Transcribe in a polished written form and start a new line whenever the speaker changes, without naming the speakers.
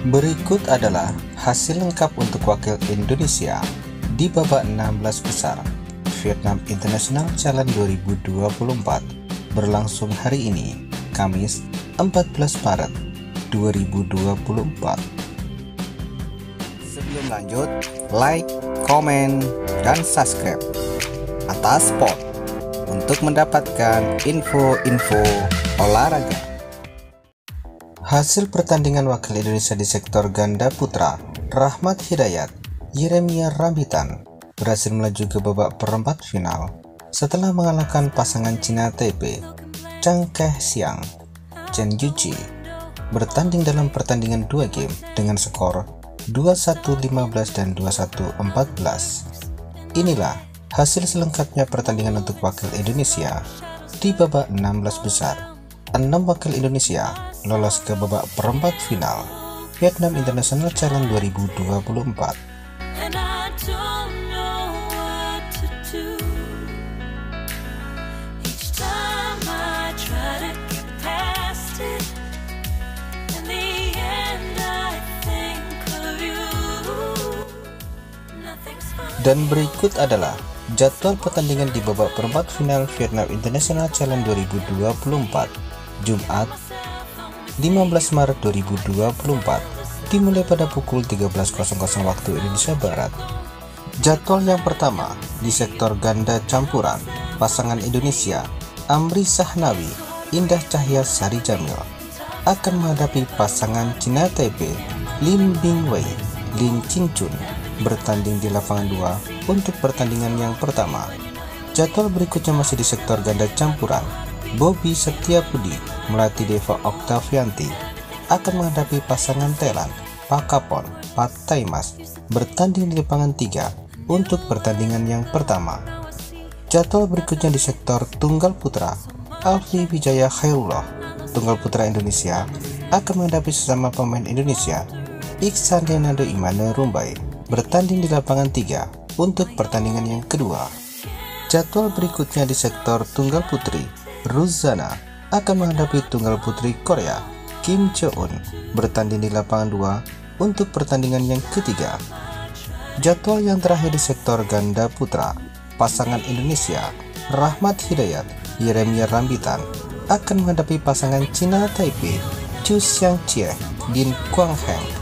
Berikut adalah hasil lengkap untuk wakil Indonesia di babak 16 besar Vietnam International Challenge 2024 berlangsung hari ini, Kamis 14 Maret 2024. Sebelum lanjut, like, komen, dan subscribe atas spot untuk mendapatkan info-info olahraga. Hasil pertandingan wakil Indonesia di sektor ganda putra, Rahmat Hidayat, Yeremia Rambitan berhasil melaju ke babak perempat final setelah mengalahkan pasangan Cina Taipei, Chang Keh Xiang, Chen Yuqi, bertanding dalam pertandingan 2 game dengan skor 21-15 dan 21-14. Inilah hasil selengkapnya pertandingan untuk wakil Indonesia di babak 16 besar. 6 wakil Indonesia lolos ke babak perempat final Vietnam International Challenge 2024. Dan berikut adalah jadwal pertandingan di babak perempat final Vietnam International Challenge 2024 Jumat 15 Maret 2024 dimulai pada pukul 13.00 waktu Indonesia Barat. Jadwal yang pertama di sektor ganda campuran, pasangan Indonesia Amri Sahnawi, Indah Cahya Sari Jamil akan menghadapi pasangan Cina Taipei Lin Bingwei, Lin Chinchun bertanding di lapangan 2 untuk pertandingan yang pertama. Jadwal berikutnya masih di sektor ganda campuran, Bobby Setiabudi melatih Deva Oktavianti akan menghadapi pasangan Thailand Pakapon Pattaimas bertanding di lapangan 3 untuk pertandingan yang pertama. Jadwal berikutnya di sektor tunggal putra, Alfi Wijaya Khairullah, tunggal putra Indonesia akan menghadapi sesama pemain Indonesia Iksan Renado Imane Rumbai bertanding di lapangan 3 untuk pertandingan yang kedua. Jadwal berikutnya di sektor tunggal putri, Ruzana akan menghadapi tunggal putri Korea Kim Jo-eun bertanding di lapangan 2 untuk pertandingan yang ketiga. Jadwal yang terakhir di sektor ganda putra, pasangan Indonesia Rahmat Hidayat, Yeremia Rambitan akan menghadapi pasangan Cina Taipei Chu Xiangqie, Lin Guangheng